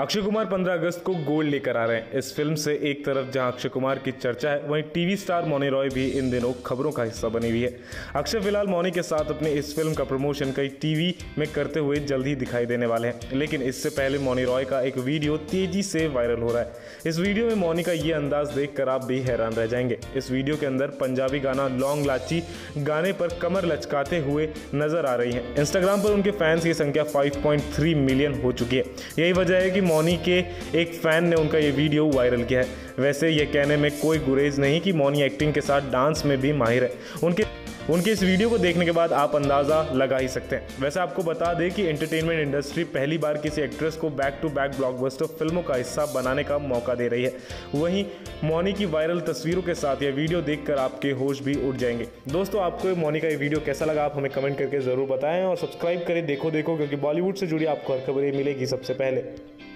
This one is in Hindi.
अक्षय कुमार 15 अगस्त को गोल्ड लेकर आ रहे हैं। इस फिल्म से एक तरफ जहां अक्षय कुमार की चर्चा है, वहीं टीवी स्टार मौनी रॉय भी इन दिनों खबरों का हिस्सा बनी हुई है। अक्षय फिलहाल मौनी के साथ अपनी इस फिल्म का प्रमोशन कई टीवी में करते हुए जल्द ही दिखाई देने वाले हैं, लेकिन इससे पहले मौनी रॉय का एक वीडियो तेजी से वायरल हो रहा है। इस वीडियो में मौनी का ये अंदाज देखकर आप भी हैरान रह जाएंगे। इस वीडियो के अंदर पंजाबी गाना लॉन्ग लाची गाने पर कमर लचकाते हुए नजर आ रही है। इंस्टाग्राम पर उनके फैंस की संख्या 5.3 मिलियन हो चुकी है। यही वजह है कि मौनी के एक फैन ने उनका ये वीडियो वायरल किया है। वैसे ये कहने में कोई गुरेज नहीं कि मौनी एक्टिंग के साथ डांस में भी माहिर है। उनके इस वीडियो को देखने के बाद आप अंदाज़ा लगा ही सकते हैं। वैसे आपको बता दें कि एंटरटेनमेंट इंडस्ट्री पहली बार किसी एक्ट्रेस को बैक टू बैक ब्लॉकबस्टर फिल्मों का हिस्सा बनाने का मौका दे रही है। वहीं मौनी की वायरल तस्वीरों के साथ यह वीडियो देखकर आपके होश भी उड़ जाएंगे। दोस्तों, आपको मौनी का ये वीडियो कैसा लगा आप हमें कमेंट करके ज़रूर बताएं और सब्सक्राइब करें देखो क्योंकि बॉलीवुड से जुड़ी आपको हर खबरें मिलेगी सबसे पहले।